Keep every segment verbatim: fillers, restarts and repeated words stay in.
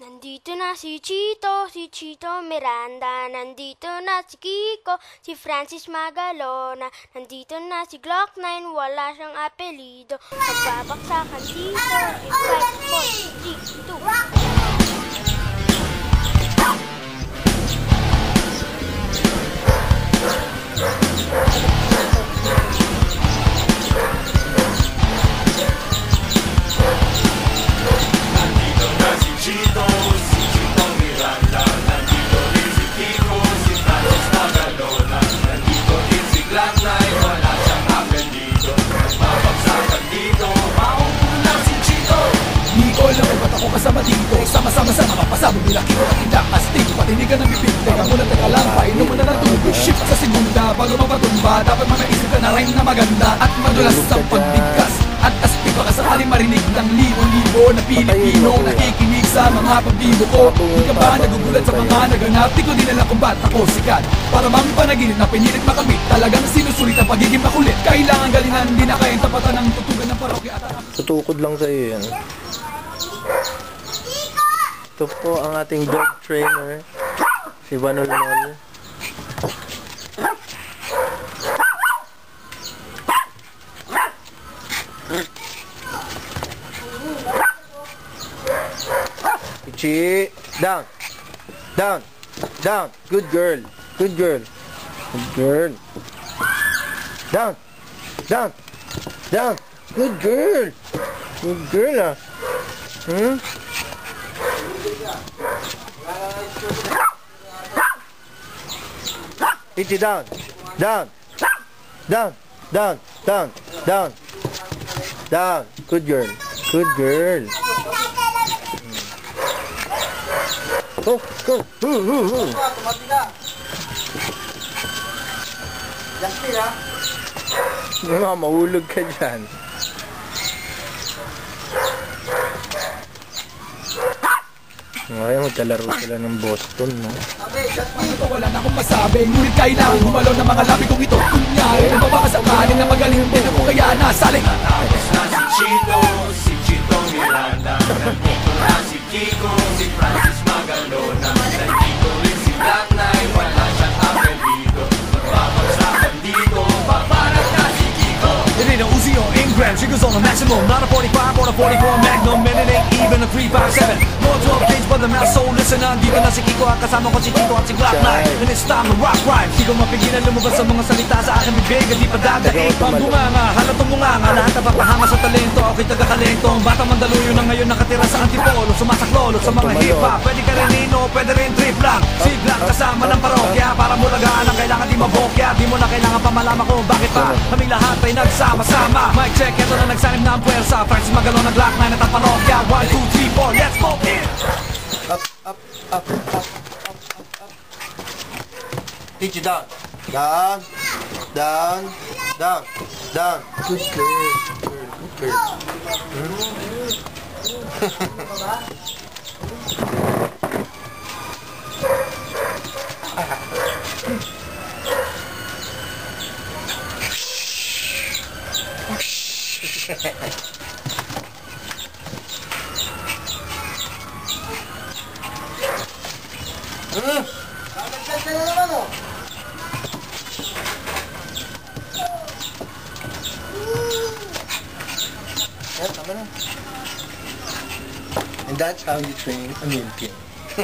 Nandito na si Chito, si Chito Miranda. Nandito na si Kiko, si Francis Magalona. Nandito na si Glock nine, wala siyang apelido. Magbabaksakan dito in five, four, three, two. Nandito na si Chito, si Chito Miranda. Nandito rin si Kiko, si Francis Magalona. Nandito din si Glock nine, wala siyang apelido. Magbabaksakan dito, mauuna si Chito. Di ko alam kung ba't ako kasama dito. Sama-sama sa mga pasabog nila Kiko at tindak astig. Patinigan ng bibig, teka muna teka lang. Painom mo na ng tubig, shift sa segunda. Bago mapatumba, dapat manaisip ka na rhyme na maganda. At madulas sa pagbigkas at astig, baka sakaling marinig ng libo-libo na Pilipino nakikinig sa mga pagbibo ko. Di ka ba nagugulat sa mga naganap? Di ko din alam kung ba't ako sikat. Para mang panaginip na pinilit makamit. Talagang sinusulit ang pagiging makulit. Kailangan galingan, di na kayang tapatan ng tutugan ng parokya at ang... Tutukod lang sa'yo yan. Ito po ang ating dog trainer, si Banolnol. Peachy, down, down, down. Good girl, good girl, good girl. Down, down, down. Good girl, good girl ah. Hmm? Peachy, down, down, down, down, down, down, down. Good girl, good girl. Go, go, hoo, hoo, hoo. Mga mahulog ka dyan. Ngayon magkalaro sila ng Boston, no? Ito wala na akong masabi, ngunit kailangan gumalaw ng mga labi kong ito. Kunyari, nababakasakaling na magaling din ako kaya nasaling. Natapos na si Chito, si Chito Miranda. Nandito na si Kiko, si Francis Magalona. Nandito rin si Glock nine, wala siyang apelido. Magbabagsakan dito, paparang na si Kiko. It ain't a Uzi or Ingram, she goes on the maximum. Not a forty-five or a forty-four Magnum, and it ain't even a three five seven. More twelve gauge, but the mass so listen. Nandito na si Kiko at kasama ko si Chito at si Glock nine. And it's time to rock right. Di ko mapigilan lumabas sa mga salita sa aking bibig. Di pa dadaig, pambunganga, halatong munganga. Lahat na papahanga sa talento, ako'y taga-talento. Ang bata mandaluyo na ngayon nakatira sa antipolo. Sumasaklolo sa mga hip-hop. Pwede ka rin nino, pwede rin trip lang. Si Glock kasama ng parokya. Para mulagaan ang kailangan di mabokya. Di mo na kailangan pa malaman kung bakit pa kaming lahat ay nagsama-sama. Mic check, eto na nagsanib na ang puwersa. Francis Magalona, Glock nine at ang parokya. One, two, three, four, let's go in! Up, up, up, up, up, up, up. Peachy, down, down, down, down, down. Good girl, good girl, good girl. Hmm. Yeah, tama na. And that's how you train a milking.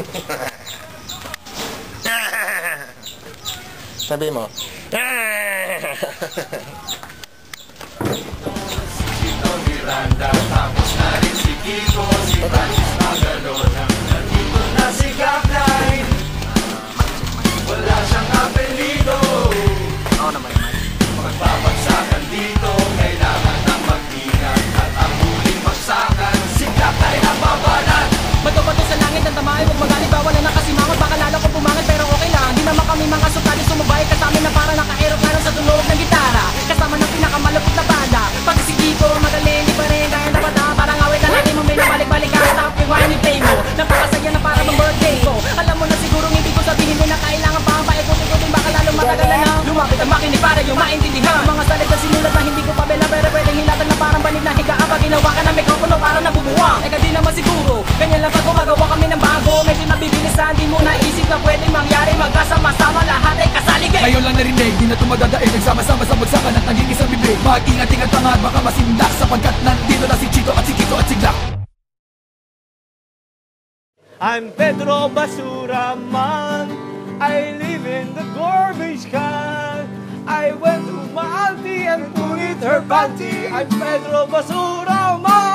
Sabi mo. Chito Miranda, tapos na rin si Kiko, si Francis Magalona. Nandito na si Glock nine, wala siyang apelido. Oo naman naman. Magbabagsakan dito, kailangan ng mag-ingat. At ang huling bagsakan, si Glock nine ang babanat. Bato-bato sa langit ng tamay, huwag magalit, bawal na nakasimangot. Baka lalo kong pumangat pero okay lang. Di naman kami mga sukali sumabay kasama na para naka-aeroplano sa tunog ng gitara. Kasama ng pinakamalapit na banda. Pag si Kiko magaling, di pa rin kaya dapat na parang awit na natin mo may nabalik-balik ka. Stop lang narinig, di na tumadadaig. Nagsama-sama sa bagsakan at naging isang bibig. Mag-ingat-ingat ang at baka masindak, sapagkat nandito na si Chito at si Kiko at si Glock. I'm Pedro Basura Man, I live in the garbage can. I went to my auntie and put it her panty. I'm Pedro Basura Man.